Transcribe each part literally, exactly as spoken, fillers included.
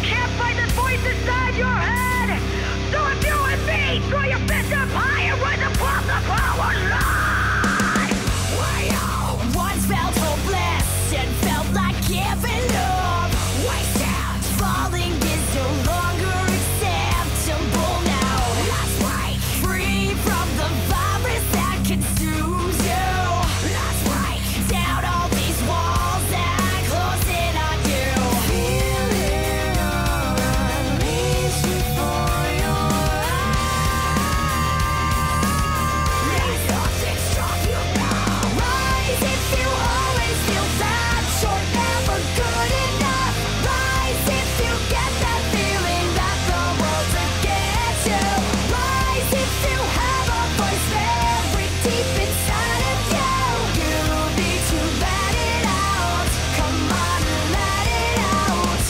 can't fight this voice inside your head. So if you and me, throw your fist up high and rise above the power line. We all once felt hopeless and felt like giving up. Wasted, falling is no longer acceptable now. Let's break free from the virus that consumes you. Let's break down all these walls and close in on you. Feeling unleashed before your eyes. There's nothing stop you now. Rise if you always feel that you're never good enough. Rise if you get that feeling that the world's against you. Rise if you have a voice buried deep inside of you. You need to let it out. Come on, let it out.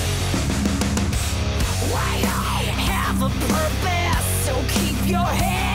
We all have a purpose, so keep your head